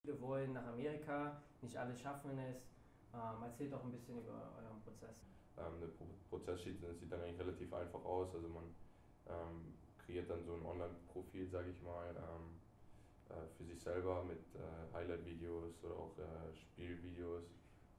Viele wollen nach Amerika, nicht alle schaffen es. Erzählt doch ein bisschen über euren Prozess. Der Prozess sieht dann eigentlich relativ einfach aus. Also man kreiert dann so ein Online-Profil, sage ich mal, für sich selber mit Highlight-Videos oder auch Spielvideos,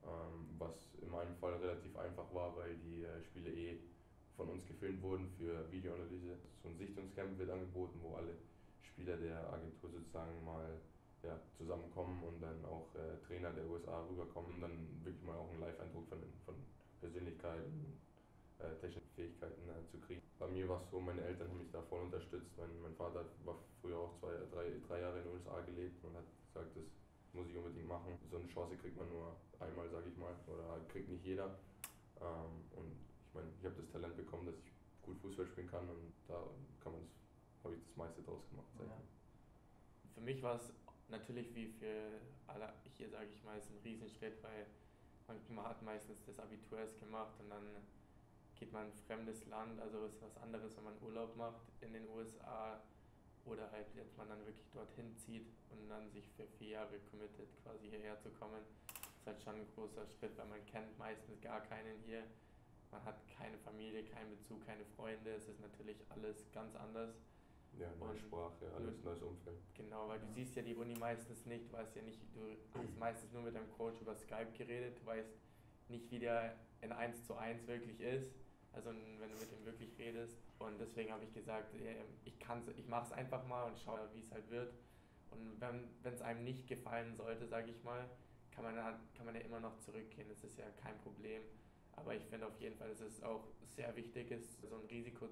was in meinem Fall relativ einfach war, weil die Spiele von uns gefilmt wurden für Videoanalyse. So ein Sichtungscamp wird angeboten, wo alle Spieler der Agentur sozusagen mal zusammenkommen und dann auch Trainer der USA rüberkommen und dann wirklich mal auch einen Live-Eindruck von Persönlichkeiten, technischen Fähigkeiten zu kriegen. Bei mir war es so, meine Eltern haben mich da voll unterstützt. Mein Vater war früher auch drei Jahre in den USA gelebt und hat gesagt, das muss ich unbedingt machen. So eine Chance kriegt man nur einmal, sage ich mal, oder kriegt nicht jeder. Und ich meine, ich habe das Talent bekommen, dass ich gut Fußball spielen kann und da habe ich das meiste draus gemacht. Ja. Für mich war es natürlich wie für alle hier, sage ich mal, ist ein Riesenschritt, weil man hat meistens das Abitur erst gemacht und dann geht man in ein fremdes Land, also ist was anderes, wenn man Urlaub macht in den USA oder halt jetzt man dann wirklich dorthin zieht und dann sich für 4 Jahre committet, quasi hierher zu kommen. Das ist halt schon ein großer Schritt, weil man kennt meistens gar keinen hier. Man hat keine Familie, keinen Bezug, keine Freunde, es ist natürlich alles ganz anders. Ja, neue Sprache, alles neues Umfeld. Genau, weil du siehst ja die Uni meistens nicht, du weißt ja nicht, du hast meistens nur mit deinem Coach über Skype geredet, du weißt nicht, wie der in 1:1 wirklich ist, also wenn du mit ihm wirklich redest. Und deswegen habe ich gesagt, ich mache es einfach mal und schaue, wie es halt wird. Und wenn es einem nicht gefallen sollte, sage ich mal, kann man ja immer noch zurückgehen, das ist ja kein Problem. Aber ich finde auf jeden Fall, dass es auch sehr wichtig ist, so ein Risiko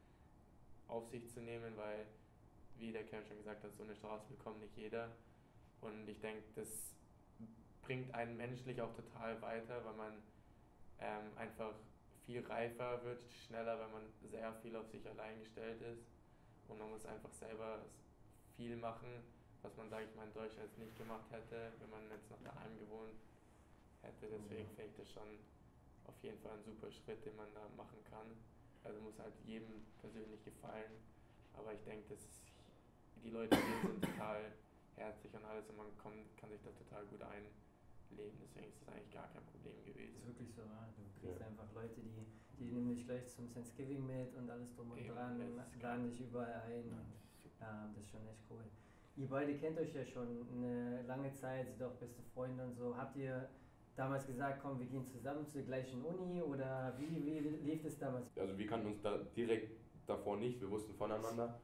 auf sich zu nehmen, weil, wie der Kerl schon gesagt hat, so eine Chance bekommt nicht jeder. Und ich denke, das bringt einen menschlich auch total weiter, weil man einfach viel reifer wird, schneller, weil man sehr viel auf sich allein gestellt ist. Und man muss einfach selber viel machen, was man, sage ich mal, in Deutschland nicht gemacht hätte, wenn man jetzt noch daheim gewohnt hätte. Deswegen finde ich das schon auf jeden Fall ein super Schritt, den man da machen kann. Also muss halt jedem persönlich gefallen. Aber ich denke, die Leute hier sind total herzlich und alles und man kann sich da total gut einleben. Deswegen ist das eigentlich gar kein Problem gewesen. Das ist wirklich so, ja. Du kriegst einfach Leute, die nehmen dich gleich zum Thanksgiving mit und alles drum und dran, laden dich überall ein. Und, ja, das ist schon echt cool. Ihr beide kennt euch ja schon eine lange Zeit, seid auch beste Freunde und so. Habt ihr damals gesagt, komm, wir gehen zusammen zur gleichen Uni oder wie lief das damals? Also wir kannten uns da direkt davor nicht, wir wussten voneinander,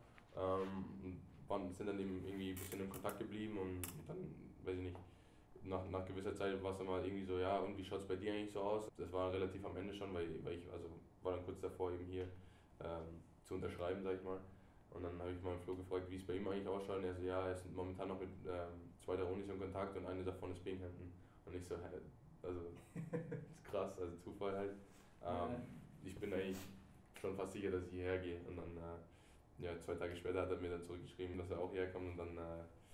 sind dann eben irgendwie ein bisschen in Kontakt geblieben und dann, weiß ich nicht, nach gewisser Zeit war es dann mal irgendwie so, ja, und wie schaut es bei dir eigentlich so aus? Das war relativ am Ende schon, weil ich war dann kurz davor eben hier zu unterschreiben, sag ich mal. Und dann habe ich mal Flo gefragt, wie es bei ihm eigentlich ausschaut. Und er so, ja, er ist momentan noch mit 2 der Unis in Kontakt und eine davon ist Binghamton. Und ich so, also, das ist krass, also Zufall halt. Ich bin eigentlich schon fast sicher, dass ich hierher gehe. Und dann, 2 Tage später hat er mir dann zurückgeschrieben, dass er auch herkommt. Und dann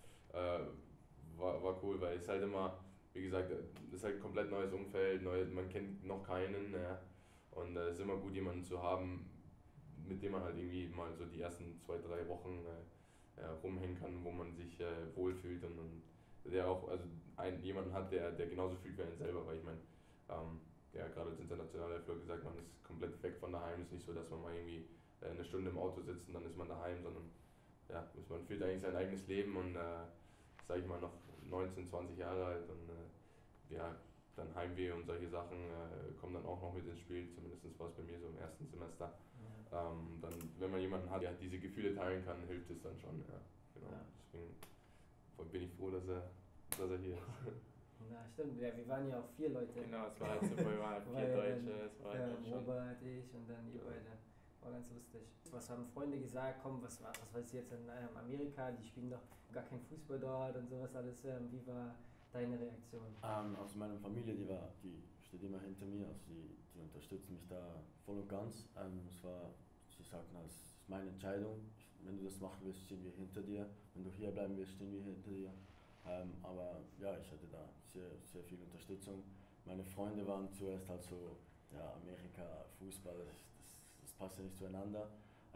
war cool, weil es halt immer, wie gesagt, es ist halt ein komplett neues Umfeld, man kennt noch keinen. Und es ist immer gut, jemanden zu haben, mit dem man halt irgendwie mal so die ersten 2, 3 Wochen rumhängen kann, wo man sich wohlfühlt und der auch jemanden hat, der genauso fühlt wie einen selber, weil ich meine, gerade als Internationaler habe ich gesagt, man ist komplett weg von daheim, es ist nicht so, dass man mal irgendwie eine Stunde im Auto sitzt und dann ist man daheim, sondern ja, man fühlt eigentlich sein eigenes Leben und sage ich mal noch 19, 20 Jahre alt und dann Heimweh und solche Sachen kommen dann auch noch mit ins Spiel, zumindest war es bei mir so im ersten Semester. Ja. Dann, wenn man jemanden hat, der diese Gefühle teilen kann, hilft es dann schon. Ja, genau. Ja. Deswegen bin ich froh, dass er hier ist. Ja, stimmt. Ja, wir waren ja auch 4 Leute. Genau, es war halt super, wir waren 4 Deutsche. Es war halt schon. Robert, ich und dann ihr beide. War ganz lustig. Was haben Freunde gesagt? Komm, was weiß ich jetzt in Amerika? Die spielen doch gar keinen Fußball dort und sowas alles. Wie war deine Reaktion? Also meine Familie, die steht immer hinter mir, also die unterstützen mich da voll und ganz. Sie sagten, es ist meine Entscheidung, wenn du das machen willst, stehen wir hinter dir, wenn du hier bleiben willst, stehen wir hinter dir. Aber ja, ich hatte da sehr, sehr viel Unterstützung. Meine Freunde waren zuerst halt so, ja, Amerika, Fußball, das passt ja nicht zueinander.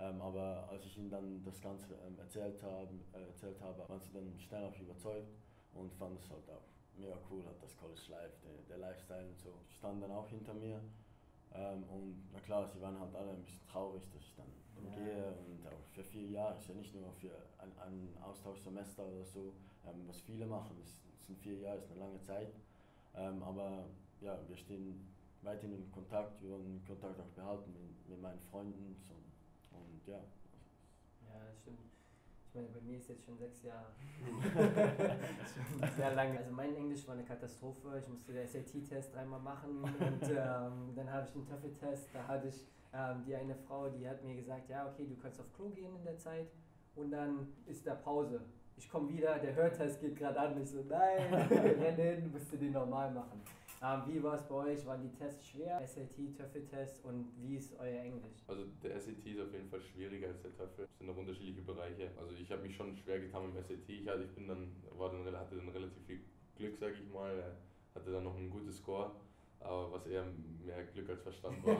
Aber als ich ihnen dann das Ganze erzählt habe, waren sie dann schnell auch überzeugt. und fand es halt auch mega cool, hat das College Life, der Lifestyle und so. Die standen dann auch hinter mir und na klar, sie waren halt alle ein bisschen traurig, dass ich dann gehe und auch für 4 Jahre, ist ja nicht nur für ein Austauschsemester oder so, was viele machen, das sind 4 Jahre, ist eine lange Zeit, aber ja, wir stehen weiterhin in Kontakt, wir wollen den Kontakt auch behalten mit meinen Freunden und ja. Ja, das stimmt. Ich meine, bei mir ist jetzt schon 6 Jahre. Schon sehr lange. Also mein Englisch war eine Katastrophe. Ich musste den SAT-Test 3-mal machen und dann habe ich den TOEFL-Test. Da hatte ich die eine Frau, die hat mir gesagt, ja okay, du kannst auf Klo gehen in der Zeit und dann ist da Pause. Ich komme wieder, der Hörtest geht gerade an. Ich so, nein, renn hin, musst du den normal machen. Wie war es bei euch? Waren die Tests schwer? SAT, TOEFL-Test und wie ist euer Englisch? Also der SAT ist auf jeden Fall schwieriger als der TOEFL. Es sind noch unterschiedliche Bereiche. Also ich habe mich schon schwer getan mit dem SAT. Also ich hatte dann relativ viel Glück, sage ich mal. Hatte dann noch einen guten Score, aber was eher mehr Glück als Verstand war.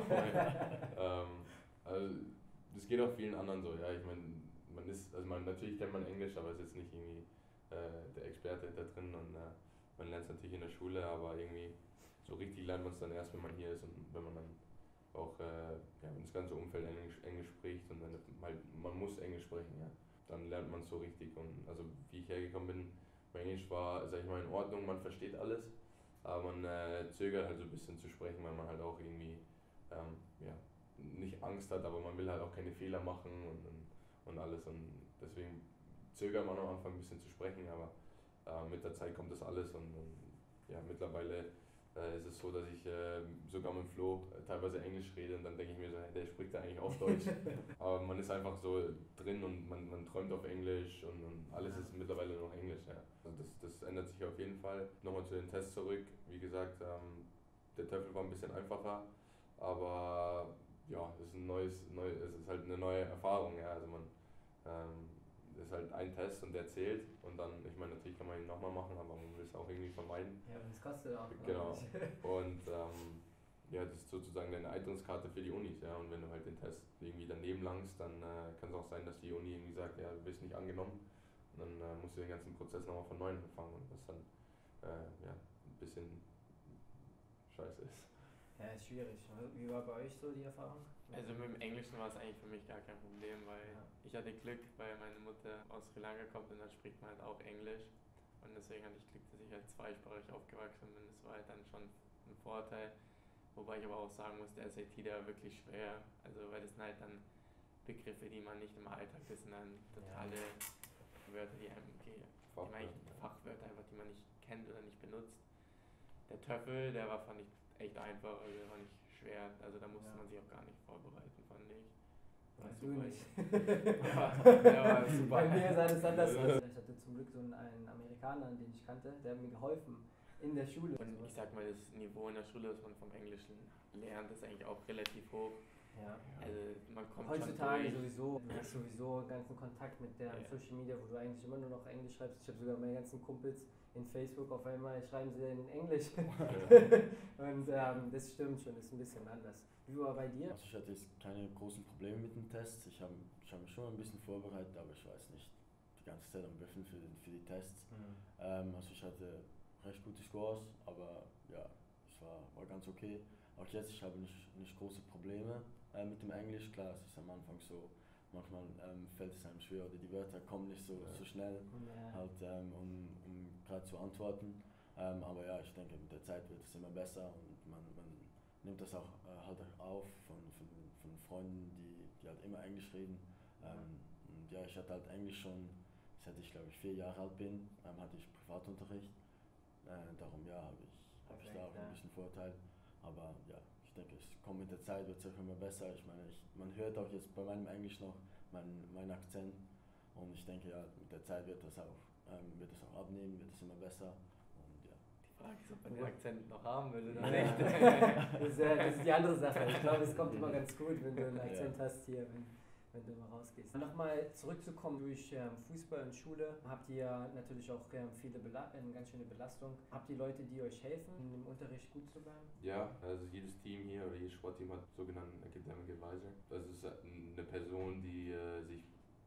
Also das geht auch vielen anderen so. Ja, ich meine, natürlich kennt man Englisch, aber ist jetzt nicht irgendwie der Experte da drin und man lernt es natürlich in der Schule, aber irgendwie so richtig lernt man es dann erst, wenn man hier ist und wenn man dann auch wenn das ganze Umfeld Englisch spricht und dann halt, man muss Englisch sprechen, ja. Dann lernt man es so richtig und also wie ich hergekommen bin, mein Englisch war, sag ich mal, in Ordnung, man versteht alles, aber man zögert halt so ein bisschen zu sprechen, weil man halt auch irgendwie nicht Angst hat, aber man will halt auch keine Fehler machen und alles und deswegen zögert man am Anfang ein bisschen zu sprechen, aber mit der Zeit kommt das alles und ja, mittlerweile ist es so, dass ich sogar mit Flo teilweise Englisch rede und dann denke ich mir so, hey, der spricht ja eigentlich auch Deutsch. Aber man ist einfach so drin und man träumt auf Englisch und alles ist mittlerweile noch Englisch. Ja. Also das ändert sich auf jeden Fall. Nochmal zu den Tests zurück. Wie gesagt, der TOEFL war ein bisschen einfacher, aber ja, es ist halt eine neue Erfahrung. Ja. Also das ist halt ein Test und der zählt und dann, ich meine, natürlich kann man ihn nochmal machen, aber man will es auch irgendwie vermeiden. Ja, das kostet auch. Genau. Und das ist sozusagen deine Eintrittskarte für die Unis, ja. Und wenn du halt den Test irgendwie daneben langst, dann kann es auch sein, dass die Uni irgendwie sagt, ja, du bist nicht angenommen. Und dann musst du den ganzen Prozess nochmal von neuem anfangen, was dann ein bisschen scheiße ist. Ja, ist schwierig. Wie war bei euch so die Erfahrung? Also mit dem Englischen war es eigentlich für mich gar kein Problem, weil ich hatte Glück, weil meine Mutter aus Sri Lanka kommt und dann spricht man halt auch Englisch. Und deswegen hatte ich Glück, dass ich halt zweisprachig aufgewachsen bin. Das war halt dann schon ein Vorteil. Wobei ich aber auch sagen muss, der SAT, der war wirklich schwer. Also weil das sind halt dann Begriffe, die man nicht im Alltag, das sind dann totale Wörter, die Fachwörter einfach, die man nicht kennt oder nicht benutzt. Der TOEFL, der war, fand ich, echt einfach, also der war nicht schwer. Also da musste man sich auch gar nicht vorbereiten, fand ich. War du nicht. Der war super. Bei mir ist alles anders. Ich hatte zum Glück so einen Amerikaner, den ich kannte, der hat mir geholfen in der Schule. Und ich sag mal, das Niveau in der Schule, was man vom Englischen lernt, ist eigentlich auch relativ hoch. Ja. Also man kommt heutzutage schon durch. sowieso, du hast sowieso ganzen Kontakt mit der Social Media, wo du eigentlich immer nur noch Englisch schreibst. Ich habe sogar meine ganzen Kumpels in Facebook auf einmal schreiben sie in Englisch. Und das stimmt schon, ist ein bisschen anders. Wie war bei dir? Also ich hatte jetzt keine großen Probleme mit den Tests. Ich hab mich schon ein bisschen vorbereitet, aber ich weiß nicht die ganze Zeit am Büffeln für die Tests. Also ich hatte recht gute Scores, aber ja, es war ganz okay. Auch jetzt, ich habe nicht große Probleme mit dem Englisch. Klar, es ist am Anfang so, manchmal fällt es einem schwer oder die Wörter kommen nicht so schnell, um gerade zu antworten. Aber ja, ich denke, mit der Zeit wird es immer besser und man nimmt das auch halt auf von Freunden, die halt immer Englisch reden. Und ja, ich hatte halt Englisch schon, seit ich glaube ich 4 Jahre alt bin, hatte ich Privatunterricht. Darum habe ich da auch ein bisschen Vorteil. Aber ja, ich denke, es kommt mit der Zeit, wird es auch immer besser. Ich meine, man hört auch jetzt bei meinem Englisch noch meinen Akzent und ich denke, ja, mit der Zeit wird das auch abnehmen, wird es immer besser. Und ja. Die Frage ist, ob man den Akzent noch haben will oder nicht. Das ist die andere Sache. Ich glaube, es kommt immer ganz gut, wenn du einen Akzent hast hier, wenn du mal rausgehst. Nochmal zurückzukommen, durch Fußball und Schule habt ihr natürlich auch ganz schöne Belastung. Habt ihr Leute, die euch helfen, im Unterricht gut zu bleiben? Ja, also jedes Team hier oder jedes Sportteam hat sogenannten Academic Advisor. Das ist eine Person, die sich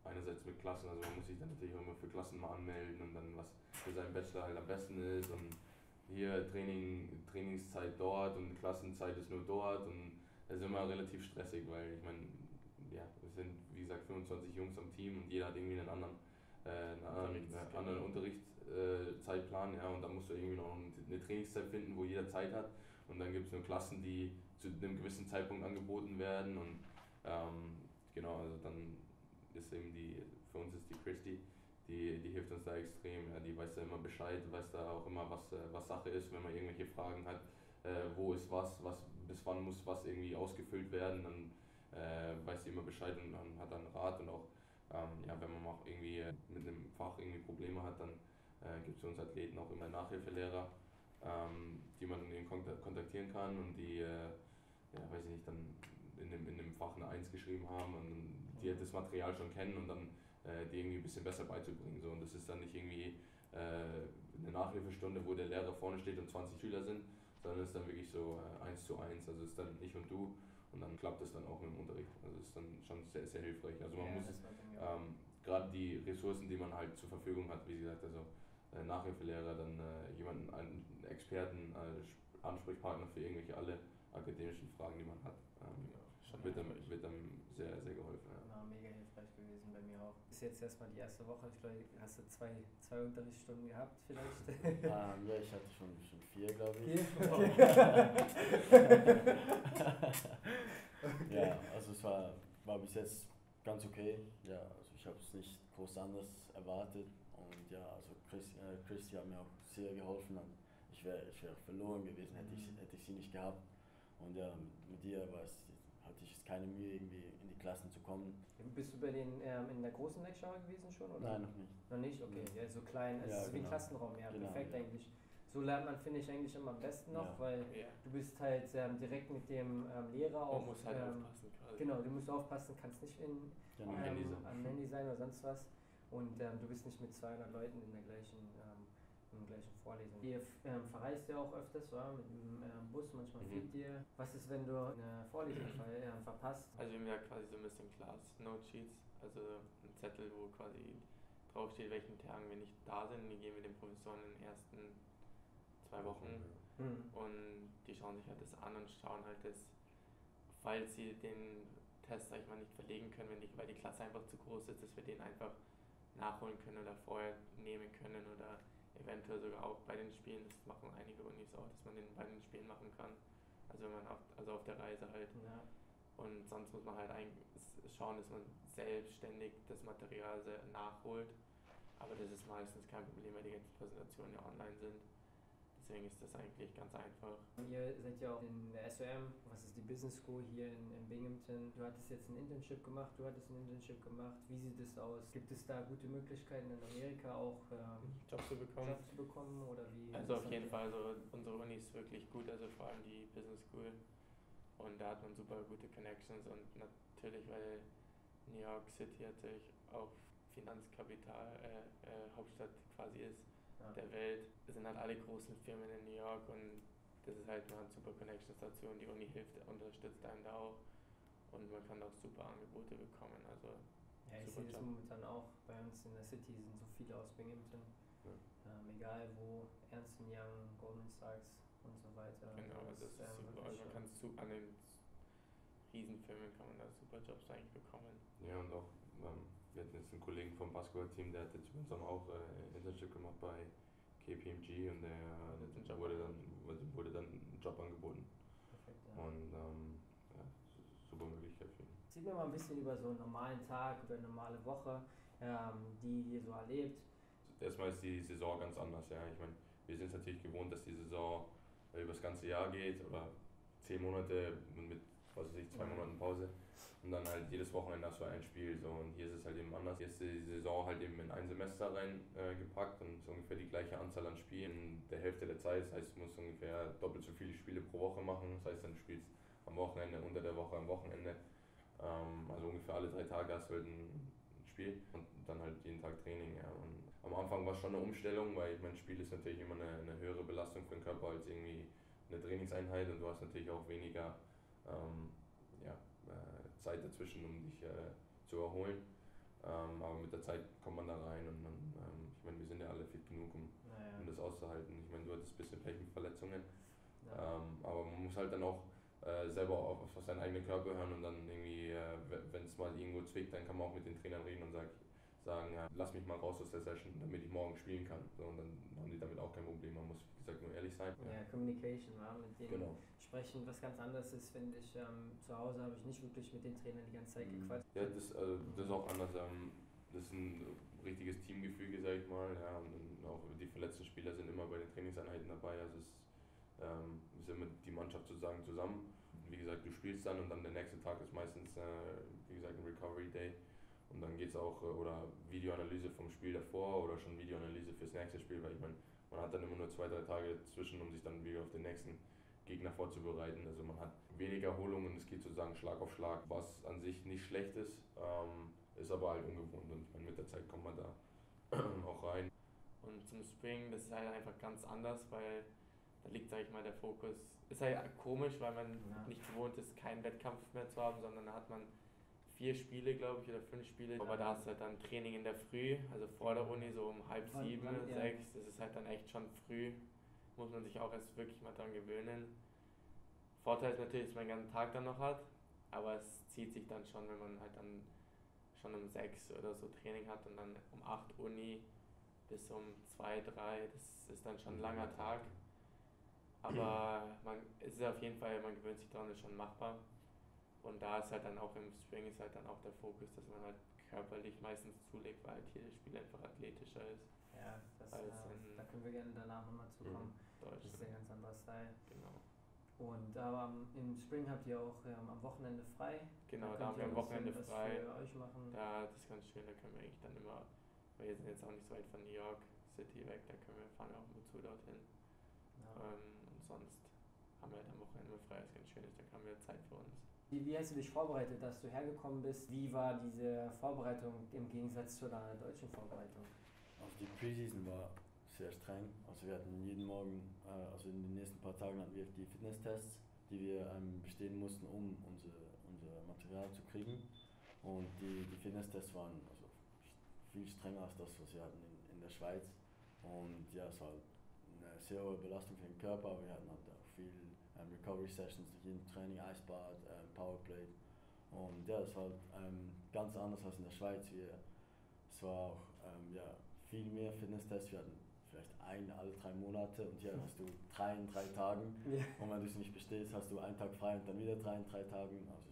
einerseits mit Klassen, also man muss sich dann natürlich auch immer für Klassen mal anmelden und dann was für seinen Bachelor halt am besten ist und hier Trainingszeit dort und Klassenzeit ist nur dort und das ist immer relativ stressig, weil ich meine, ja, wir sind wie gesagt 25 Jungs am Team und jeder hat irgendwie einen anderen Unterrichtszeitplan, ja, und da musst du irgendwie noch eine Trainingszeit finden, wo jeder Zeit hat und dann gibt es nur Klassen, die zu einem gewissen Zeitpunkt angeboten werden und genau, also dann ist eben für uns ist die Christy, die hilft uns da extrem, ja, die weiß da immer Bescheid, weiß da auch immer, was Sache ist, wenn man irgendwelche Fragen hat, wo ist was, bis wann muss was irgendwie ausgefüllt werden, dann weiß sie immer Bescheid und dann hat dann Rat und auch, ja, wenn man auch irgendwie mit einem Fach irgendwie Probleme hat, dann gibt es für uns Athleten auch immer Nachhilfelehrer, die man eben kontaktieren kann und die, ja, weiß ich nicht, dann in dem Fach eine 1 geschrieben haben und die das Material schon kennen und dann die irgendwie ein bisschen besser beizubringen. So. Und das ist dann nicht irgendwie eine Nachhilfestunde, wo der Lehrer vorne steht und 20 Schüler sind, sondern es ist dann wirklich so 1:1, also es ist dann ich und du und dann klappt es dann auch im Unterricht. Also es ist dann schon sehr, sehr hilfreich. Also man muss gerade die Ressourcen, die man halt zur Verfügung hat, wie gesagt, also Nachhilfelehrer, dann jemanden, einen Experten, Ansprechpartner für irgendwelche alle akademischen Fragen, die man hat, wird dann sehr, sehr geholfen. Ja, mega hilfreich gewesen bei mir auch. Ist jetzt erstmal die erste Woche, ich glaube, hast du zwei Unterrichtsstunden gehabt vielleicht? Ja, ich hatte schon 4, glaube ich. 4? Ja, also es war bis jetzt ganz okay. Ja, also ich habe es nicht groß anders erwartet und ja, also Christi hat mir auch sehr geholfen. Und ich wäre verloren gewesen, hätte ich sie nicht gehabt. Und ja, mit dir hatte ich keine Mühe, irgendwie in die Klassen zu kommen. Bist du bei denen in der großen Lecture gewesen schon? Oder? Nein, noch nicht. Noch nicht? Okay, ja, so klein, es ist wie ein Klassenraum, ja, genau, perfekt eigentlich. So lernt man, finde ich, eigentlich immer am besten noch, weil du bist halt direkt mit dem Lehrer auch. Man muss halt aufpassen quasi. Genau, du musst aufpassen, kannst nicht am Handy sein oder sonst was. Und du bist nicht mit 200 Leuten in der gleichen Vorlesung. Ihr verreist ja auch öfters, oder? Mit dem Bus, manchmal fliegt ihr. Was ist, wenn du eine Vorlesung verpasst? Also wir haben ja quasi so ein bisschen Class-Note-Sheets, also ein Zettel, wo quasi draufsteht, welchen Tagen wir nicht da sind. Die gehen wir den Professoren in den ersten 2 Wochen und die schauen sich halt das an und schauen halt das, falls sie den Test, sag ich mal, nicht verlegen können, weil die Klasse einfach zu groß ist, dass wir den einfach nachholen können oder vorher nehmen können oder eventuell sogar auch bei den Spielen, das machen einige Unis auch, dass man den bei den Spielen machen kann, also wenn man auf der Reise halt. Ja. Und sonst muss man halt eigentlich schauen, dass man selbstständig das Material nachholt, aber das ist meistens kein Problem, weil die ganzen Präsentationen ja online sind. Deswegen ist das eigentlich ganz einfach. Ihr seid ja auch in der SOM, was ist die Business School hier in Binghamton. Du hattest jetzt ein Internship gemacht, Wie sieht es aus? Gibt es da gute Möglichkeiten in Amerika auch Jobs zu bekommen? Oder wie? Also auf jeden Fall, also unsere Uni ist wirklich gut, also vor allem die Business School. Und da hat man super gute Connections und natürlich, weil New York City natürlich auch Finanzkapital Hauptstadt quasi ist. Der Welt. Das sind halt alle großen Firmen in New York und das ist halt eine super Connection-Station. Die Uni unterstützt einen da auch und man kann auch super Angebote bekommen. Also ja, ich sehe das momentan auch bei uns in der City, sind so viele aus Binghamton. Ja. Egal wo, Ernst & Young, Goldman Sachs und so weiter. Genau, das ist super. Also man kann an den Riesenfirmen kann man da super Jobs eigentlich bekommen. Ja, und auch wir hatten jetzt einen Kollegen vom Basketballteam, der hat jetzt im Sommer auch Internship gemacht bei KPMG und der wurde dann ein Job angeboten. Perfekt, ja. Und ja, super Möglichkeit für ihn. Erzähl mir mal ein bisschen über so einen normalen Tag oder eine normale Woche, die ihr so erlebt. Erstmal ist die Saison ganz anders, ja. Ich meine, wir sind es natürlich gewohnt, dass die Saison über das ganze Jahr geht oder 10 Monate mit, was weiß ich, 2 Monaten Pause. Und dann halt jedes Wochenende hast du ein Spiel. So. Und hier ist es halt eben anders. Hier ist die Saison halt eben in ein Semester reingepackt und so ungefähr die gleiche Anzahl an Spielen in der Hälfte der Zeit. Das heißt, du musst ungefähr doppelt so viele Spiele pro Woche machen. Das heißt, dann du spielst am Wochenende, unter der Woche am Wochenende. Also ungefähr alle 3 Tage hast du halt ein Spiel und dann halt jeden Tag Training. Ja. Und am Anfang war es schon eine Umstellung, weil mein Spiel ist natürlich immer eine höhere Belastung für den Körper als irgendwie eine Trainingseinheit und du hast natürlich auch weniger Zeit dazwischen, um dich zu erholen. Aber mit der Zeit kommt man da rein und dann, ich meine, wir sind ja alle fit genug, um das auszuhalten. Ich meine, du hattest ein bisschen Pech mit Verletzungen, aber man muss halt dann auch selber auf seinen eigenen Körper hören und dann irgendwie, wenn es mal irgendwo zwickt, dann kann man auch mit den Trainern reden und sagen, ja, lass mich mal raus aus der Session, damit ich morgen spielen kann. So, und dann haben die damit auch kein Problem. Man muss, wie gesagt, nur ehrlich sein. Ja, Communication, mit denen sprechen, was ganz anderes ist, finde ich. Zu Hause habe ich nicht wirklich mit den Trainern die ganze Zeit gequatscht. Ja, das ist auch anders. Das ist ein richtiges Teamgefüge, sag ich mal. Ja, und auch die verletzten Spieler sind immer bei den Trainingseinheiten dabei. Also es ist immer die Mannschaft sozusagen zusammen. Und wie gesagt, du spielst dann und dann der nächste Tag ist meistens, wie gesagt, ein Recovery Day. Und dann geht es auch, oder Videoanalyse vom Spiel davor oder schon Videoanalyse fürs nächste Spiel, weil ich meine, man hat dann immer nur 2-3 Tage dazwischen, um sich dann wieder auf den nächsten Gegner vorzubereiten. Also man hat wenig Erholung und es geht sozusagen Schlag auf Schlag, was an sich nicht schlecht ist, ist aber halt ungewohnt und ich meine, mit der Zeit kommt man da auch rein. Und zum Springen, das ist halt einfach ganz anders, weil da liegt, sag ich mal, der Fokus. Ist halt komisch, weil man nicht gewohnt ist, keinen Wettkampf mehr zu haben, sondern da hat man 4 Spiele, glaube ich, oder 5 Spiele. Aber da hast du halt dann Training in der Früh, also vor der Uni so um 6:30, 6. Das ist halt dann echt schon früh. Muss man sich auch erst wirklich mal dran gewöhnen. Vorteil ist natürlich, dass man den ganzen Tag dann noch hat, aber es zieht sich dann schon, wenn man halt dann schon um 6 oder so Training hat und dann um 8 Uni bis um 2, 3, das ist dann schon ein langer Tag. Aber es ist auf jeden Fall, man gewöhnt sich daran, ist schon machbar. Und da ist halt dann auch im Spring ist halt dann auch der Fokus, dass man halt körperlich meistens zulegt, weil halt hier das Spiel einfach athletischer ist. Ja, da können wir gerne danach nochmal zukommen. Das ist ein ganz anderer Style. Genau. Und aber im Spring habt ihr auch am Wochenende frei. Genau, da haben wir am Wochenende frei. Für euch machen. Ja, das ist ganz schön, da können wir eigentlich dann immer, weil wir sind jetzt auch nicht so weit von New York City weg, da fahren wir auch ab und zu dorthin. Ja. Und sonst haben wir halt am Wochenende frei, was ganz schön ist, da haben wir Zeit für uns. Wie hast du dich vorbereitet, dass du hergekommen bist? Wie war diese Vorbereitung im Gegensatz zu deiner deutschen Vorbereitung? Also die Preseason war sehr streng. Also wir hatten jeden Morgen, also in den nächsten paar Tagen hatten wir die Fitnesstests, die wir bestehen mussten, um unser Material zu kriegen. Und die Fitnesstests waren also viel strenger als das, was wir hatten in der Schweiz. Und ja, es war eine sehr hohe Belastung für den Körper, aber wir hatten halt auch viel Recovery Sessions, jeden Training, Eisbad, Powerplay. Und ja, es war ganz anders als in der Schweiz. Es war auch viel mehr Fitnesstests. Wir hatten vielleicht alle 3 Monate und hier hast du 3 in 3 Tagen. Ja. Und wenn du es nicht bestehst, hast du einen Tag frei und dann wieder 3 in 3 Tagen. Also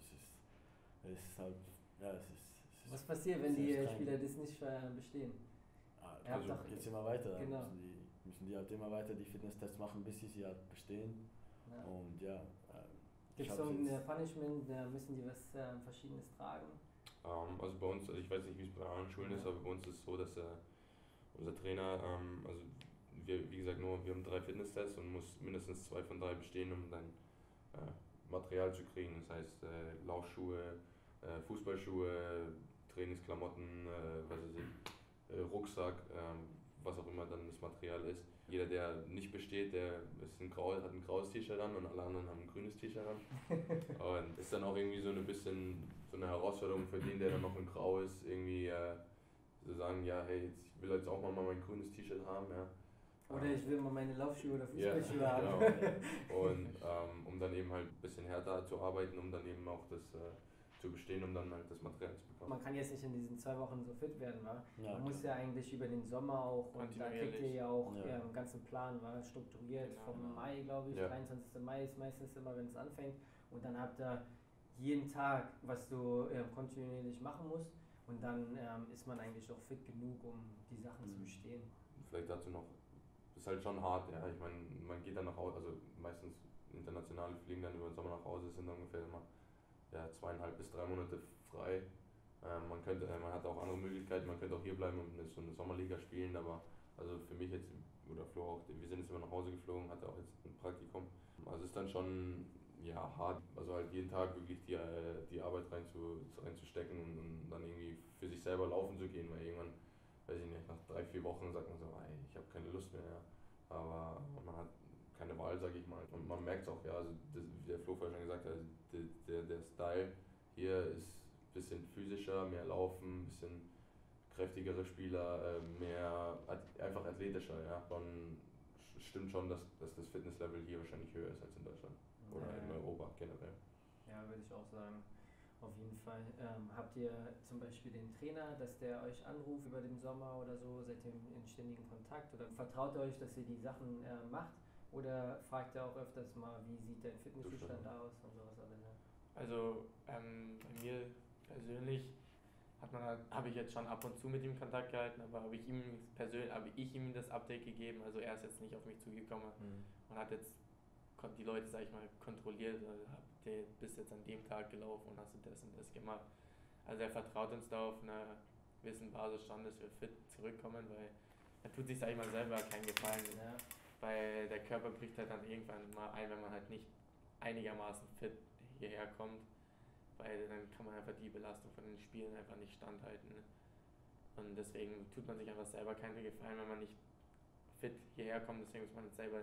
es ist halt, ja, es ist was passiert, wenn die Spieler das nicht bestehen? Also geht es immer weiter. Genau. Müssen die halt immer weiter die Fitnesstests machen, bis sie halt bestehen. Ja. Und ja. Gibt es so ein Punishment, müssen die was Verschiedenes tragen? Also bei uns, also ich weiß nicht, wie es bei anderen Schulen ist, aber bei uns ist es so, dass unser Trainer, also wie gesagt, wir haben 3 Fitnesstests und muss mindestens 2 von 3 bestehen, um dann Material zu kriegen. Das heißt Laufschuhe, Fußballschuhe, Trainingsklamotten, was weiß ich, Rucksack, was auch immer dann das Material ist. Jeder, der nicht besteht, der hat ein graues T-Shirt an und alle anderen haben ein grünes T-Shirt an. Und ist dann auch irgendwie so eine Herausforderung für den, der dann noch in Grau ist, irgendwie zu sagen, ja, hey, ich will jetzt auch mal mein grünes T-Shirt haben. Ja. Oder ich will mal meine Laufschuhe oder Fußballschuhe haben. Genau. Und um dann eben halt ein bisschen härter zu arbeiten, um dann eben auch das zu bestehen, um dann halt das Material zu bekommen. Man kann jetzt nicht in diesen 2 Wochen so fit werden, wa? Ja, man muss ja eigentlich über den Sommer auch, und da kriegt ihr ja auch einen ganzen Plan, strukturiert, genau, vom Mai, glaube ich, 23. Mai ist meistens immer, wenn es anfängt, und dann habt ihr jeden Tag, was du kontinuierlich machen musst, und dann ist man eigentlich auch fit genug, um die Sachen zu bestehen. Vielleicht dazu noch, das ist halt schon hart, ja, ich meine, man geht dann nach Hause, also meistens internationale fliegen dann über den Sommer nach Hause, sind dann ungefähr immer 2,5 bis 3 Monate frei. Man hat auch andere Möglichkeiten, man könnte auch hier bleiben und so eine Sommerliga spielen, aber also für mich jetzt, oder Flo auch, wir sind jetzt immer nach Hause geflogen, hatte auch jetzt ein Praktikum. Also es ist dann schon hart, also halt jeden Tag wirklich die Arbeit reinzustecken und dann irgendwie für sich selber laufen zu gehen, weil irgendwann, weiß ich nicht, nach 3-4 Wochen sagt man so, ey, ich habe keine Lust mehr, ja. Aber man hat keine Wahl, sag ich mal. Und man merkt es auch, also wie der Flo vorher schon gesagt hat, der Style hier ist ein bisschen physischer, mehr Laufen, ein bisschen kräftigere Spieler, mehr einfach athletischer. Ja. Stimmt schon, dass das Fitnesslevel hier wahrscheinlich höher ist als in Deutschland oder in Europa generell. Ja, würde ich auch sagen. Auf jeden Fall. Habt ihr zum Beispiel den Trainer, dass der euch anruft über den Sommer oder so? Seid ihr in ständigem Kontakt? Oder vertraut ihr euch, dass ihr die Sachen macht? Oder fragt ihr auch öfters mal, wie sieht dein Fitnesszustand aus und sowas alles? Ja? Also bei mir persönlich habe ich jetzt schon ab und zu mit ihm Kontakt gehalten, aber habe ich ihm das Update gegeben, also er ist jetzt nicht auf mich zugekommen und hat jetzt die Leute, sag ich mal, kontrolliert, also bist jetzt an dem Tag gelaufen und hast du das und das gemacht. Also er vertraut uns da auf einer gewissen Basisstand, dass wir fit zurückkommen, weil er tut sich, sag ich mal, selber keinen Gefallen, weil der Körper bricht halt dann irgendwann mal ein, wenn man halt nicht einigermaßen fit hierher kommt, weil dann kann man einfach die Belastung von den Spielen einfach nicht standhalten. Und deswegen tut man sich einfach selber keinen Gefallen, wenn man nicht fit hierher kommt. Deswegen muss man jetzt selber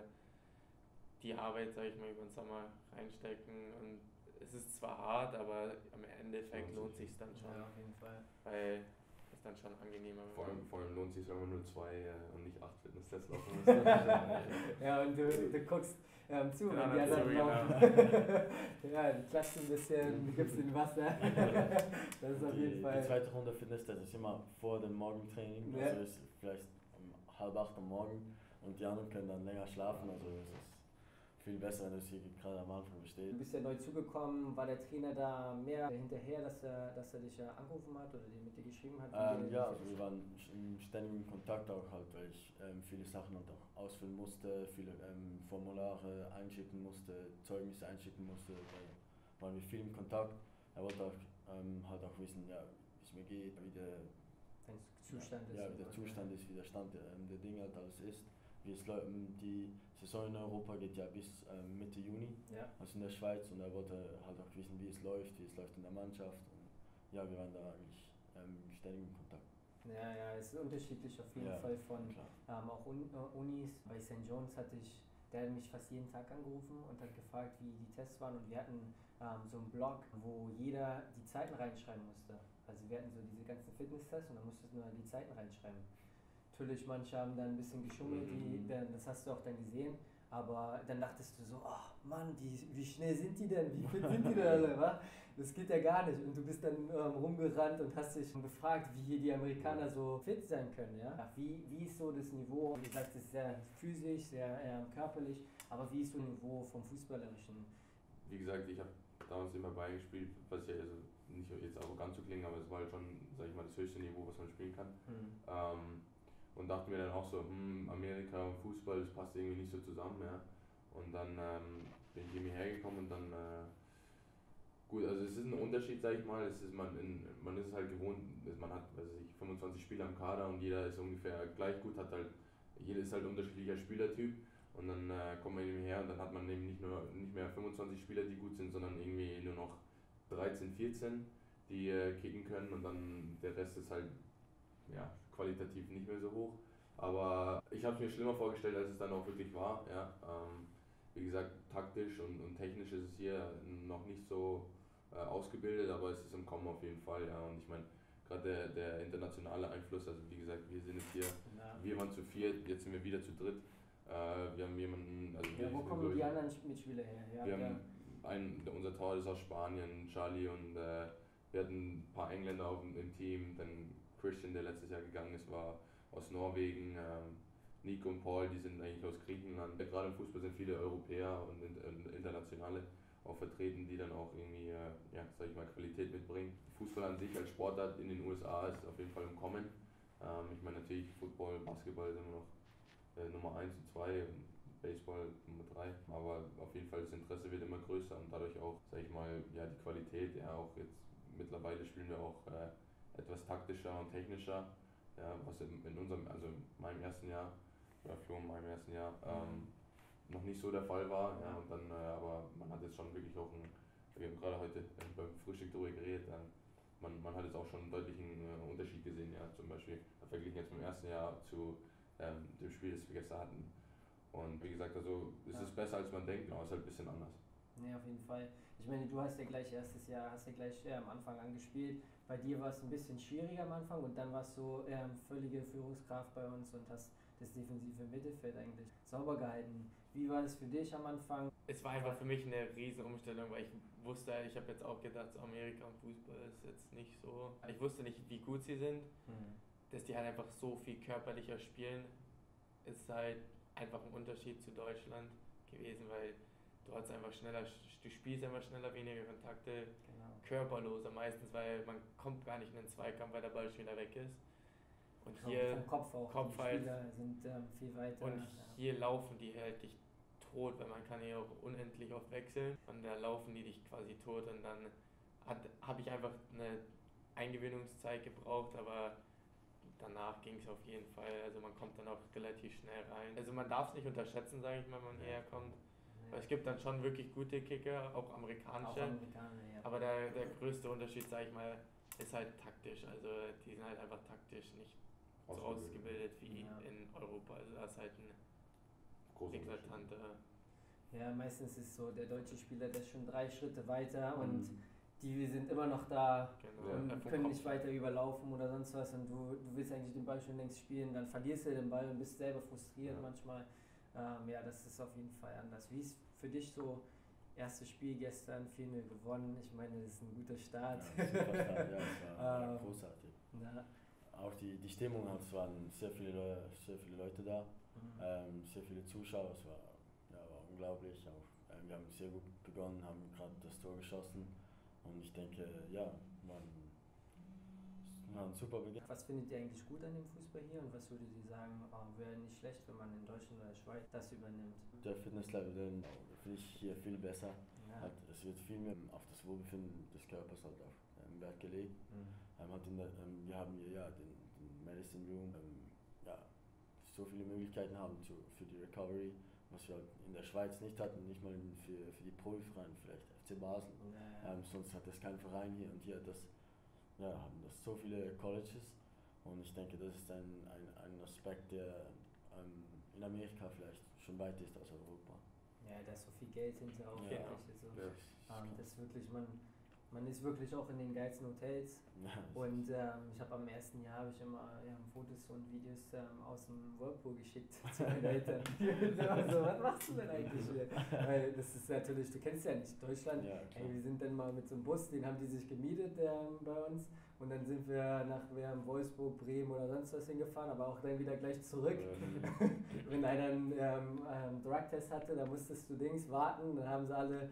die Arbeit, sag ich mal, über den Sommer reinstecken. Und es ist zwar hart, aber am Endeffekt lohnt sich dann schon. Ja, auf jeden Fall. Weil es dann schon angenehmer wird. Vor allem lohnt es sich, wenn man nur 2 und nicht 8 Fitnesstests laufen muss. Ja, und du guckst zu, genau, wenn die anderen laufen. Ja, du klatschst ein bisschen, du gibst ihnen Wasser. Das ist auf jeden Fall. Die zweite Runde Fitnesstest ist immer vor dem Morgentraining, also ist vielleicht um 7:30 am Morgen und die anderen können dann länger schlafen, also es ist viel besser, wenn es hier gerade am Anfang besteht. Du bist ja neu zugekommen, war der Trainer da mehr hinterher, dass er dich ja angerufen hat oder mit dir geschrieben hat? Ja, also wir waren im ständigen Kontakt auch halt, weil ich viele Sachen halt auch ausfüllen musste, viele Formulare einschicken musste, Zeugnisse einschicken musste, da waren wir viel im Kontakt. Er wollte auch halt auch wissen, ja, wie es mir geht, wie der Zustand ist. Ja, wie der Zustand ist, wie der Stand der Dinge halt alles ist. Die Saison in Europa geht ja bis Mitte Juni, also in der Schweiz, und er wollte halt auch wissen, wie es läuft in der Mannschaft. Und ja, wir waren da eigentlich ständig in Kontakt. Ja, es ist unterschiedlich auf jeden Fall von auch Unis. Bei St. John's der hat mich fast jeden Tag angerufen und hat gefragt, wie die Tests waren, und wir hatten so einen Blog, wo jeder die Zeiten reinschreiben musste. Also wir hatten so diese ganzen Fitnesstests und dann musstest du nur die Zeiten reinschreiben. Natürlich, manche haben dann ein bisschen geschummelt, das hast du auch dann gesehen, aber dann dachtest du so, ach Mann, wie schnell sind die denn, wie fit sind die denn alle, wa? Das geht ja gar nicht, und du bist dann rumgerannt und hast dich gefragt, wie hier die Amerikaner so fit sein können, ja? Ach, wie ist so das Niveau? Wie gesagt, es ist sehr physisch, sehr körperlich, aber wie ist so das Niveau vom Fußballerischen? Wie gesagt, ich habe damals immer beigespielt, was ja also nicht jetzt arrogant zu klingen, aber es war halt schon, sag ich mal, das höchste Niveau, was man spielen kann. Und dachte mir dann auch so, Amerika und Fußball, das passt irgendwie nicht so zusammen, ja. Und dann bin ich irgendwie hergekommen und dann, gut, also es ist ein Unterschied, sag ich mal, man ist halt gewohnt, man hat, 25 Spieler im Kader und jeder ist ungefähr gleich gut, jeder ist halt ein unterschiedlicher Spielertyp, und dann kommt man irgendwie her und dann hat man eben nicht mehr 25 Spieler, die gut sind, sondern irgendwie nur noch 13, 14, die kicken können, und dann der Rest ist halt, ja, qualitativ nicht mehr so hoch, aber ich habe es mir schlimmer vorgestellt, als es dann auch wirklich war. Ja. Wie gesagt, taktisch und technisch ist es hier noch nicht so ausgebildet, aber es ist im Kommen auf jeden Fall. Ja. Und ich meine, gerade der internationale Einfluss, also wie gesagt, wir sind jetzt hier, wir waren zu 4, jetzt sind wir wieder zu dritt. Wir haben jemanden, also wo kommen die anderen Mitspieler her? Wir haben unser Tor ist aus Spanien, Charlie, und wir hatten ein paar Engländer im Team, dann Christian, der letztes Jahr gegangen ist, war aus Norwegen, Nico und Paul, die sind eigentlich aus Griechenland. Gerade im Fußball sind viele Europäer und Internationale auch vertreten, die dann auch irgendwie, sag ich mal, Qualität mitbringen. Fußball an sich als Sportart in den USA ist auf jeden Fall im Kommen. Ich meine natürlich Football, Basketball sind immer noch Nummer 1 und 2 und Baseball Nummer 3, aber auf jeden Fall das Interesse wird immer größer und dadurch auch, sag ich mal, ja, die Qualität, ja, auch jetzt mittlerweile spielen wir auch etwas taktischer und technischer, ja, was in meinem ersten Jahr, oder Flo in meinem ersten Jahr, noch nicht so der Fall war, ja, und dann, aber man hat jetzt schon wirklich auch wir haben gerade heute beim Frühstück darüber geredet, man hat jetzt auch schon einen deutlichen Unterschied gesehen, ja, zum Beispiel verglichen jetzt mit dem ersten Jahr zu dem Spiel, das wir gestern hatten. Und wie gesagt, also es ist besser als man denkt, aber es ist halt ein bisschen anders. Nee, auf jeden Fall. Ich meine, du hast ja gleich erstes Jahr, hast ja gleich am Anfang an gespielt. Bei dir war es ein bisschen schwieriger am Anfang und dann warst du völlige Führungskraft bei uns und hast das defensive Mittelfeld eigentlich sauber gehalten. Wie war das für dich am Anfang? Es war einfach für mich eine riesen Umstellung, weil ich wusste, ich habe jetzt auch gedacht, so Amerika und Fußball ist jetzt nicht so. Ich wusste nicht, wie gut sie sind, dass die halt einfach so viel körperlicher spielen, ist halt einfach ein Unterschied zu Deutschland gewesen, weil du hast einfach schneller, du spielst einfach schneller, weniger Kontakte, Genau. körperloser meistens, weil man kommt gar nicht in den Zweikampf, weil der Ball schon wieder weg ist. Und Vom hier Kopf auch. Kopf die halt. Spieler sind viel weiter. Und hier laufen die halt dich tot, weil man kann hier auch unendlich oft wechseln und da laufen die dich quasi tot und dann habe ich einfach eine Eingewöhnungszeit gebraucht, aber danach ging es auf jeden Fall, also man kommt dann auch relativ schnell rein. Also man darf es nicht unterschätzen, sage ich mal, wenn man hierher kommt, weil es gibt dann schon wirklich gute Kicker, auch amerikanische, ja. aber der größte Unterschied, sage ich mal, ist halt taktisch, also die sind halt einfach taktisch nicht so ausgebildet wie in Europa, also da ist halt ein eklatanter. Ja, meistens ist so, der deutsche Spieler, der ist schon 3 Schritte weiter und die sind immer noch da und können nicht weiter überlaufen oder sonst was und du willst eigentlich den Ball schon längst spielen, dann verlierst du den Ball und bist selber frustriert manchmal. Ja, das ist auf jeden Fall anders. Wie ist für dich so, erstes Spiel gestern, 4-0 gewonnen, ich meine, das ist ein guter Start. Ja, super Start, ja, es war großartig. Ja. Auch die Stimmung, es waren sehr viele Leute da, sehr viele Zuschauer, es war unglaublich. Auch, wir haben sehr gut begonnen, haben gerade das Tor geschossen und ich denke, ja, war ein super Beginn. Was findet ihr eigentlich gut an dem Fußball hier und was würdet ihr sagen, wäre nicht schlecht, wenn man in Deutschland oder der Schweiz das übernimmt? Der Fitnesslevel, den finde ich hier viel besser. Ja. Es wird viel mehr auf das Wohlbefinden des Körpers halt auch Wert gelegt. Wir haben hier den Medicine Room, so viele Möglichkeiten haben für die Recovery, was wir halt in der Schweiz nicht hatten, nicht mal für die Profivereine, vielleicht FC Basel. Sonst hat das kein Verein hier und hier haben das so viele Colleges und ich denke, das ist ein Aspekt, der in Amerika vielleicht schon weit ist aus Europa. Ja, da ist so viel Geld hinter auch. Ja. Das ist wirklich, man ist wirklich auch in den geilsten Hotels und ich habe am ersten Jahr immer Fotos und Videos aus dem Whirlpool geschickt zu meinen Eltern. Also, was machst du denn eigentlich hier? Weil das ist natürlich, du kennst ja nicht Deutschland. Ja, wir sind dann mal mit so einem Bus, den haben die sich gemietet bei uns und dann sind wir nach Wolfsburg, Bremen oder sonst was hingefahren, aber auch dann wieder gleich zurück. Wenn einer einen Drug-Test hatte, dann musstest du warten, dann haben sie alle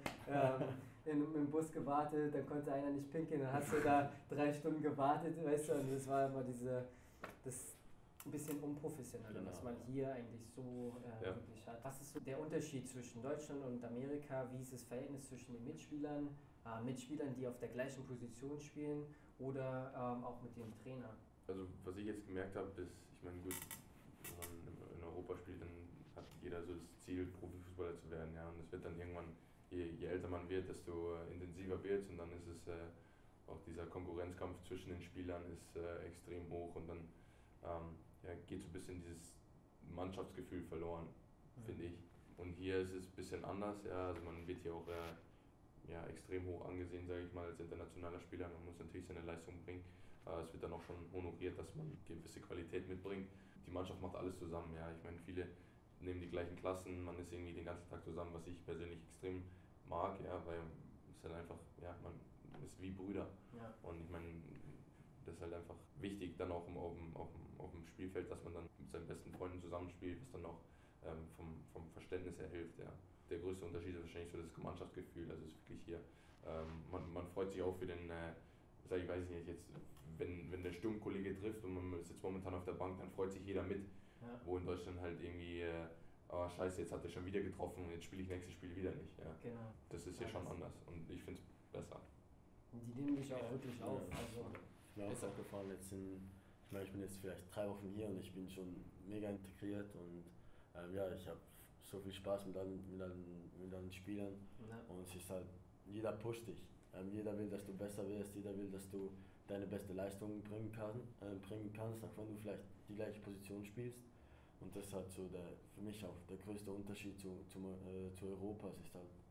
im Bus gewartet, dann konnte einer nicht pinkeln, dann hast du da 3 Stunden gewartet, weißt du, und das war immer das ein bisschen unprofessionell, was man hier eigentlich so wirklich hat. Was ist so der Unterschied zwischen Deutschland und Amerika? Wie ist das Verhältnis zwischen den Mitspielern, die auf der gleichen Position spielen oder auch mit dem Trainer? Also was ich jetzt gemerkt habe, ist, ich meine gut, wenn man in Europa spielt, dann hat jeder so das Ziel, Profifußballer zu werden, ja, und es wird dann irgendwann, je älter man wird, desto intensiver wird es und dann ist es auch dieser Konkurrenzkampf zwischen den Spielern ist extrem hoch und dann geht so ein bisschen dieses Mannschaftsgefühl verloren, finde ich. Und hier ist es ein bisschen anders, also man wird hier auch extrem hoch angesehen, sage ich mal, als internationaler Spieler. Man muss natürlich seine Leistung bringen. Es wird dann auch schon honoriert, dass man gewisse Qualität mitbringt. Die Mannschaft macht alles zusammen, ich meine, viele nehmen die gleichen Klassen, man ist irgendwie den ganzen Tag zusammen, was ich persönlich extrem mag, weil es halt einfach, man ist wie Brüder. Ja. Und ich meine, das ist halt einfach wichtig dann auch auf dem Spielfeld, dass man dann mit seinen besten Freunden zusammenspielt, was dann auch vom Verständnis her hilft. Der größte Unterschied ist wahrscheinlich so das Mannschaftsgefühl, also es ist wirklich hier, man freut sich auch für den, ich weiß nicht, jetzt, wenn der Sturmkollege trifft und man sitzt momentan auf der Bank, dann freut sich jeder mit, wo in Deutschland halt irgendwie, scheiße, jetzt hat er schon wieder getroffen und jetzt spiele ich nächstes Spiel wieder nicht. Genau. Das ist hier schon anders und ich finde es besser. Die nehmen dich auch wirklich auf. Also. Mir ist auch gefallen, ich bin jetzt vielleicht 3 Wochen hier und ich bin schon mega integriert und ich habe so viel Spaß mit allen Spielern und es ist halt, jeder pusht dich. Jeder will, dass du besser wirst, jeder will, dass du deine beste Leistung bringen kannst, auch wenn du vielleicht die gleiche Position spielst. Und das ist halt so für mich auch der größte Unterschied zu Europa. Es ist halt,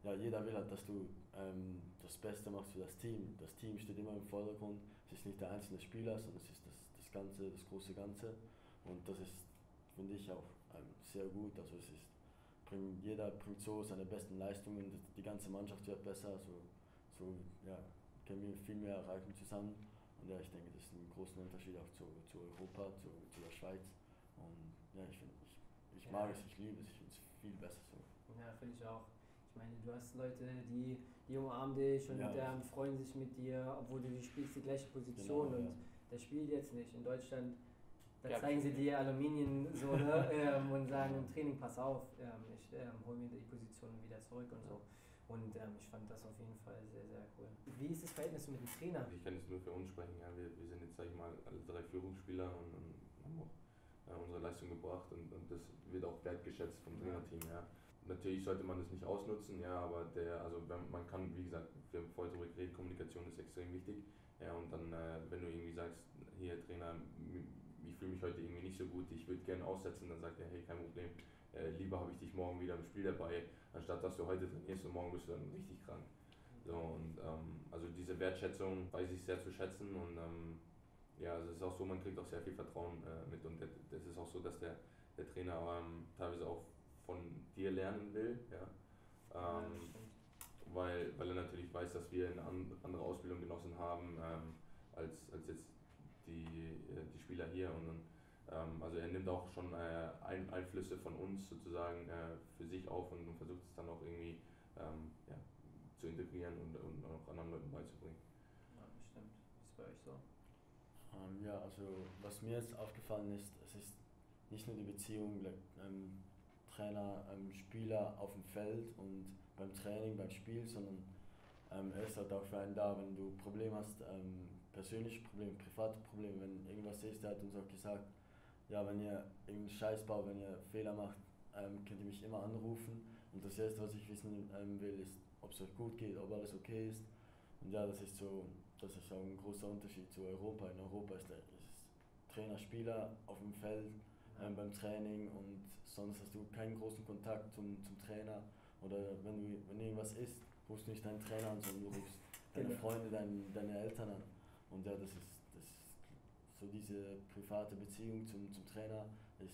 ja, jeder will halt, dass du das Beste machst für das Team. Das Team steht immer im Vordergrund. Es ist nicht der einzelne Spieler, sondern es ist das Ganze, das große Ganze. Und das ist, finde ich, auch sehr gut. Also es ist, jeder bringt so seine besten Leistungen, die ganze Mannschaft wird besser. So ja, können wir viel mehr erreichen zusammen. Und ja, ich denke, das ist ein großer Unterschied auch zu Europa, zu der Schweiz. Und ja, ich mag es, ich liebe es, ich finde es viel besser so. Ja, finde ich auch. Ich meine, du hast Leute, die umarmen dich und freuen sich mit dir, obwohl du spielst die gleiche Position Genau, und der spielt jetzt nicht. In Deutschland, da Ja, zeigen sie dir Aluminium so, ne, und sagen im Training, pass auf, ich hole mir die Position wieder zurück und so. Und ich fand das auf jeden Fall sehr, sehr cool. Wie ist das Verhältnis mit dem Trainer? Ich kann jetzt nur für uns sprechen. Ja, wir sind jetzt, sag ich mal, alle 3 Führungsspieler und haben auch unsere Leistung gebracht und das wird auch wertgeschätzt vom Trainerteam. Ja. Natürlich sollte man das nicht ausnutzen, ja, aber man kann, wie gesagt, wir haben vorher darüber geredet, Kommunikation ist extrem wichtig. Ja, und dann, wenn du irgendwie sagst, hier Trainer, ich fühle mich heute irgendwie nicht so gut, ich würde gerne aussetzen, dann sagt er, hey, kein Problem, lieber habe ich dich morgen wieder im Spiel dabei, anstatt dass du heute trainierst und morgen bist du dann richtig krank. So, und also diese Wertschätzung weiß ich sehr zu schätzen und ja, also es ist auch so, man kriegt auch sehr viel Vertrauen mit und das ist auch so, dass der Trainer teilweise auch von dir lernen will, ja. Weil er natürlich weiß, dass wir eine andere Ausbildung genossen haben als jetzt die Spieler hier und also er nimmt auch schon Einflüsse von uns sozusagen für sich auf und versucht es dann auch irgendwie ja, zu integrieren und auch anderen Leuten beizubringen. Ja, stimmt. Ist bei euch so? Ja, also was mir jetzt aufgefallen ist, es ist nicht nur die Beziehung Trainer, Spieler auf dem Feld und beim Training, beim Spiel, sondern er ist halt auch für einen da, wenn du Probleme hast, persönliche Probleme, private Probleme, wenn irgendwas ist, er hat uns auch gesagt, ja, wenn ihr irgendeinen Scheiß baut, wenn ihr Fehler macht, könnt ihr mich immer anrufen und das erste, was ich wissen will, ist, ob es euch gut geht, ob alles okay ist und ja, das ist auch ein großer Unterschied zu Europa. In Europa ist Trainer, Spieler auf dem Feld, beim Training und sonst hast du keinen großen Kontakt zum Trainer oder wenn irgendwas ist, rufst du nicht deinen Trainer an, sondern du rufst deine Freunde, deine Eltern an und ja, das ist so diese private Beziehung zum Trainer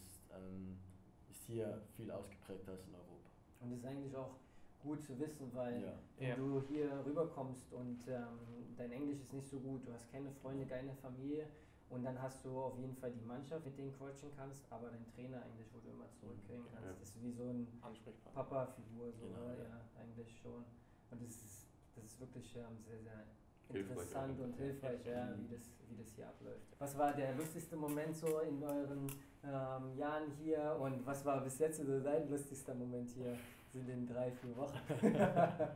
ist hier viel ausgeprägter als in Europa. Und das ist eigentlich auch gut zu wissen, weil wenn Ja. du hier rüberkommst und dein Englisch ist nicht so gut, du hast keine Freunde, keine Familie und dann hast du auf jeden Fall die Mannschaft, mit denen coachen kannst, aber dein Trainer eigentlich, wo du immer zurückkriegen kannst, Ja. das ist wie so ein Ansprechpartner. Papa-Figur, so, Genau, ja, eigentlich schon. Und das ist wirklich sehr, sehr Hilfreich interessant auch. und hilfreich, ja, wie das hier abläuft. Was war der lustigste Moment so in euren Jahren hier und was war bis jetzt so dein lustigster Moment hier in den 3-4 Wochen? Ich glaube,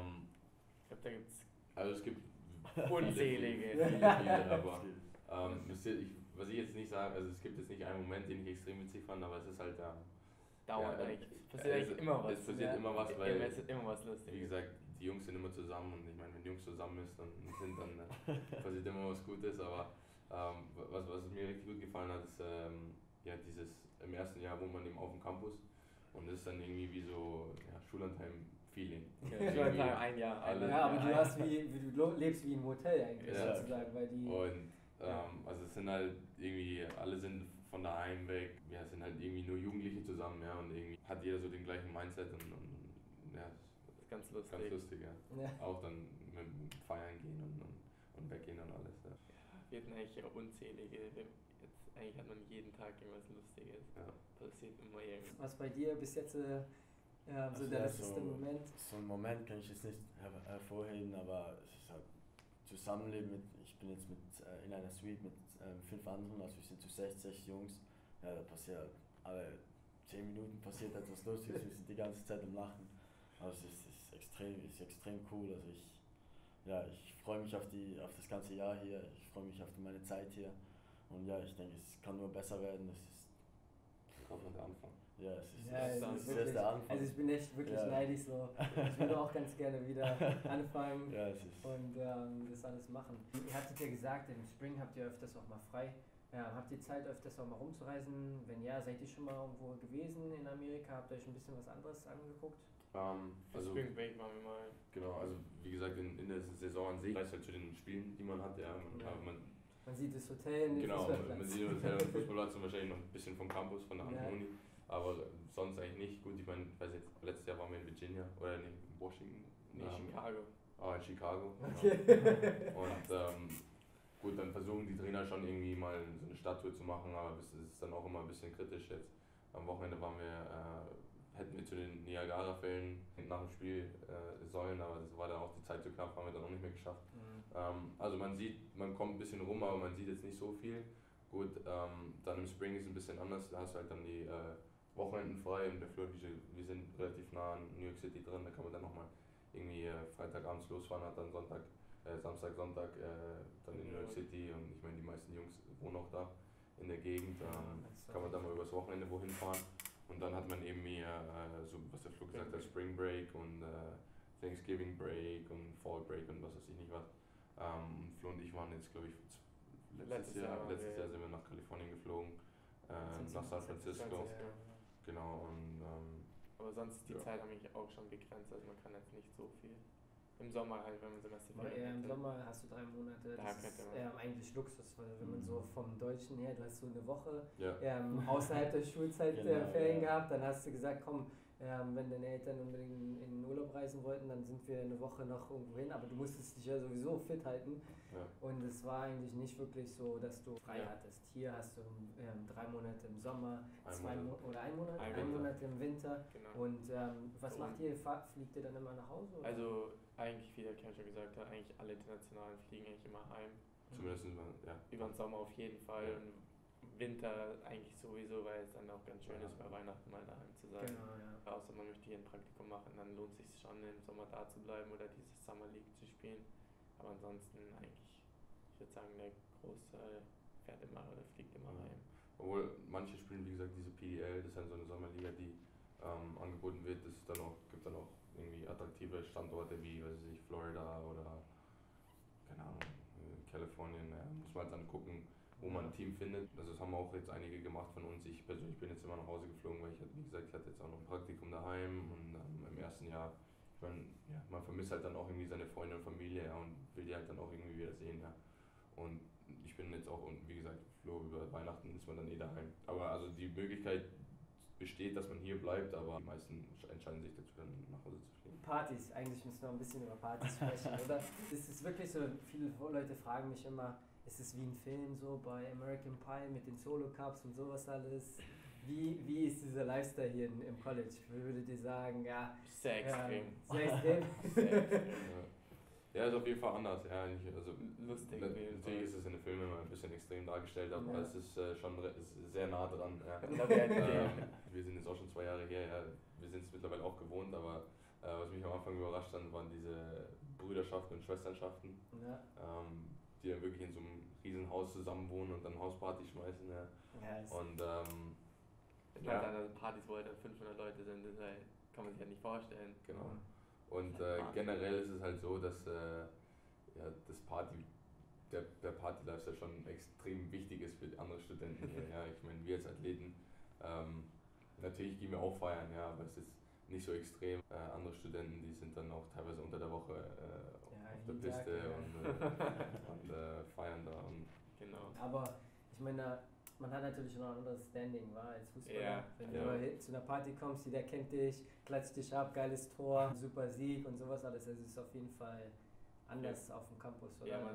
da gibt Also es gibt unzählige. viele, aber was ich jetzt nicht sage, also es gibt jetzt nicht einen Moment, den ich extrem witzig fand, aber es ist halt dauernd ja, eigentlich. Es passiert eigentlich immer was. Es passiert immer was, weil Es ist immer was Lustiges. wie gesagt, die Jungs sind immer zusammen und ich meine, wenn Jungs zusammen ist, dann passiert immer was Gutes, aber was mir richtig gut gefallen hat, ist ja dieses im ersten Jahr, wo man eben auf dem Campus und das ist dann irgendwie wie so Schullandheim-Feeling. Schullandheim, ein Jahr. Ja, aber du lebst wie im Hotel eigentlich sozusagen, weil die... Und also es sind halt irgendwie, alle sind von daheim weg, ja, es sind halt irgendwie nur Jugendliche zusammen, ja, und irgendwie hat jeder so den gleichen Mindset und ja, Das ist ganz lustig. ganz lustig, ja. Auch dann mit dem Feiern gehen und weggehen und alles, ja. Wir hatten eigentlich unzählige. Eigentlich hat man jeden Tag irgendwas Lustiges. Ja. Passiert immer irgendwas. Was bei dir bis jetzt so der lustigste Moment? So einen Moment kann ich jetzt nicht hervorheben, aber es ist halt Zusammenleben ich bin jetzt in einer Suite mit 5 anderen, also wir sind zu 60 Jungs. Ja, da passiert alle 10 Minuten passiert etwas Lustiges, wir sind die ganze Zeit am Lachen. Also es ist extrem cool. Also ich freue mich auf das ganze Jahr hier, ich freue mich auf meine Zeit hier. Und ja, ich denke, es kann nur besser werden. Das ist auch noch der Anfang. Ja, es ist wirklich, der Anfang. Also ich bin echt wirklich neidisch so. Ich würde auch ganz gerne wieder anfangen und das alles machen. Ihr hattet ja gesagt, im Spring habt ihr öfters auch mal frei. Habt ihr Zeit, öfters auch mal rumzureisen? Wenn ja, seid ihr schon mal irgendwo gewesen in Amerika? Habt ihr euch ein bisschen was anderes angeguckt? Also, Spring Break waren wir mal. genau, also wie gesagt, in der Saison an sich, weiß halt zu den Spielen, die man hat, Man sieht das Hotel, den genau, Fußballplatz. man sieht den Hotel und Fußballplatz und wahrscheinlich noch ein bisschen vom Campus, von der anderen Uni, aber sonst eigentlich nicht. Gut, ich meine, weiß jetzt, letztes Jahr waren wir in Virginia oder in Washington. Nee, Chicago. In Chicago. Okay. Genau. Und gut, dann versuchen die Trainer schon irgendwie mal so eine Stadttour zu machen, aber es ist dann auch immer ein bisschen kritisch jetzt. Am Wochenende hätten wir zu den Niagara-Fällen nach dem Spiel sollen, aber das war dann auch die Zeit zu knapp, haben wir dann auch nicht mehr geschafft. Also man kommt ein bisschen rum, aber man sieht jetzt nicht so viel. Gut, dann im Spring ist es ein bisschen anders, da hast du halt dann die Wochenenden frei und der Flo, wir sind relativ nah in New York City drin, da kann man dann nochmal irgendwie Freitagabends losfahren, hat dann Samstag, Sonntag dann in New York City und ich meine, die meisten Jungs wohnen auch da in der Gegend, kann man dann mal übers Wochenende wohin fahren und dann hat man eben so was der Flo gesagt hat, Spring Break und Thanksgiving Break und Fall Break und was weiß ich nicht was. Flo und ich waren jetzt, glaube ich, letztes Jahr sind wir nach Kalifornien geflogen, nach San Francisco. Genau, und aber sonst ist die Zeit eigentlich auch schon begrenzt, also man kann jetzt nicht so viel. Im Sommer halt, wenn man Semesterferien Im Sommer hast du 3 Monate, das ist eigentlich Luxus, weil wenn man so vom Deutschen her, du hast so eine Woche außerhalb der Schulzeit Ferien gehabt, dann hast du gesagt, komm, wenn deine Eltern unbedingt in den Urlaub reisen wollten, dann sind wir eine Woche noch irgendwo hin, aber du musstest dich ja sowieso fit halten und es war eigentlich nicht wirklich so, dass du frei hattest. Hier hast du 3 Monate im Sommer, ein Monat im Winter und was macht ihr? Fliegt ihr dann immer nach Hause? Oder? Also eigentlich, wie der Kerl schon gesagt hat, eigentlich alle Internationalen fliegen eigentlich immer heim. Zumindest über den Sommer auf jeden Fall. Und Winter eigentlich sowieso, weil es dann auch ganz schön ist, bei Weihnachten mal daheim zu sein. Genau, Außer man möchte hier ein Praktikum machen, dann lohnt es sich schon im Sommer da zu bleiben oder diese Summer League zu spielen. Aber ansonsten eigentlich, ich würde sagen, der Großteil fährt immer oder fliegt immer heim. Obwohl manche spielen, wie gesagt, diese PDL, das ist dann so eine Sommerliga, die angeboten wird, gibt dann auch irgendwie attraktive Standorte wie, weiß ich, Florida oder keine Ahnung, Kalifornien, muss man halt dann gucken, wo man ein Team findet. Also das haben auch jetzt einige gemacht von uns. Ich persönlich bin jetzt immer nach Hause geflogen, weil wie gesagt, ich hatte jetzt auch noch ein Praktikum daheim und im ersten Jahr, ich meine, man vermisst halt dann auch irgendwie seine Freunde und Familie und will die halt dann auch irgendwie wieder sehen. Und ich bin jetzt auch, und wie gesagt, Flo, über Weihnachten ist man dann daheim. Aber also die Möglichkeit besteht, dass man hier bleibt, aber die meisten entscheiden sich dazu, dann nach Hause zu fliegen. Partys, eigentlich müssen wir ein bisschen über Partys sprechen, oder? Es ist wirklich so, viele Leute fragen mich immer, ist es wie ein Film so bei American Pie mit den Solo-Cups und sowas alles? Wie ist dieser Lifestyle hier im College? Würdet ihr sagen, sehr extrem. Sehr extrem? Ja, ist auf jeden Fall anders. Also lustig. Natürlich ist es in den Filmen immer ein bisschen extrem dargestellt, aber es ist schon sehr nah dran. Wir sind jetzt auch schon 2 Jahre her, wir sind es mittlerweile auch gewohnt, aber was mich am Anfang überrascht hat, waren diese Brüderschaften und Schwesternschaften, die dann wirklich in so einem riesen Haus zusammen wohnen und dann Hausparty schmeißen. Und dann Partys, wo halt 500 Leute sind, das kann man sich ja nicht vorstellen. Genau. Und generell ist es halt so, dass der Party-Lifestyle schon extrem wichtig ist für andere Studenten hier. Ich meine, wir als Athleten, natürlich gehen wir auch feiern, aber es ist nicht so extrem. Andere Studenten, die sind dann auch teilweise unter der Woche auf der Piste und feiern da. Genau. Aber ich meine, man hat natürlich noch ein anderes Standing, als Fußballer. Wenn du zu einer Party kommst, jeder kennt dich, klatscht dich ab, geiles Tor, super Sieg und sowas alles. Also es ist auf jeden Fall anders auf dem Campus, oder? Ja,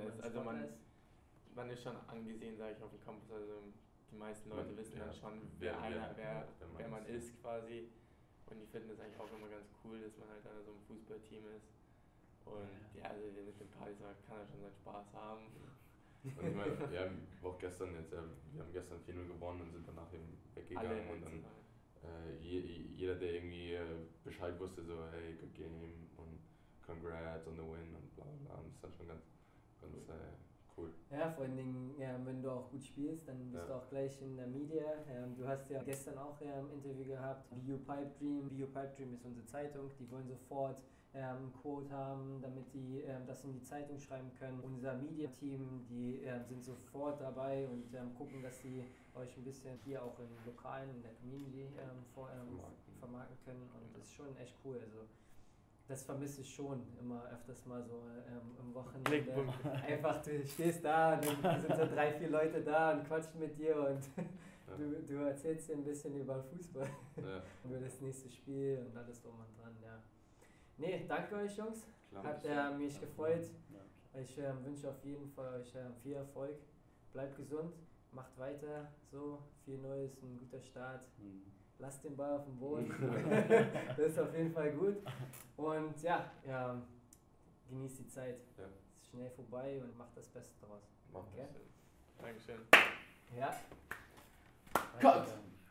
man ist schon angesehen, sage ich, auf dem Campus. Also die meisten Leute wissen dann schon, wer man ist quasi. Und ich finde das eigentlich auch immer ganz cool, dass man halt an so einem Fußballteam ist. Und also mit den Partys kann er schon seinen Spaß haben. Und ich meine, wir haben gestern 4-0 gewonnen und sind danach eben weggegangen und dann jeder, der irgendwie Bescheid wusste, so hey, good game und congrats on the win und bla bla, und das ist dann schon ganz Cool. Ja, vor allen Dingen, wenn du auch gut spielst, dann bist du auch gleich in der Media. Du hast ja gestern auch ein Interview gehabt, VU Pipe Dream. VU Pipe Dream ist unsere Zeitung, die wollen sofort ein Quote haben, damit die das in die Zeitung schreiben können. Unser Media-Team, die sind sofort dabei und gucken, dass sie euch ein bisschen hier auch im Lokalen, in der Community vermarkten können, und das ist schon echt cool. Also das vermisse ich schon immer öfters mal so im Wochenende. Einfach, du stehst da und dann sind so 3, 4 Leute da und quatschen mit dir und du erzählst dir ein bisschen über Fußball, über das nächste Spiel und alles drum und dran. Ja. Nee, danke euch Jungs, Klar, hat mich gefreut. Ich wünsche auf jeden Fall euch viel Erfolg, bleibt gesund, macht weiter so, viel Neues, ein guter Start. Lasst den Ball auf dem Boden. Das ist auf jeden Fall gut. Und genießt die Zeit. Ja. Es ist schnell vorbei und macht das Beste draus. Okay? Dankeschön. Ja. Cut!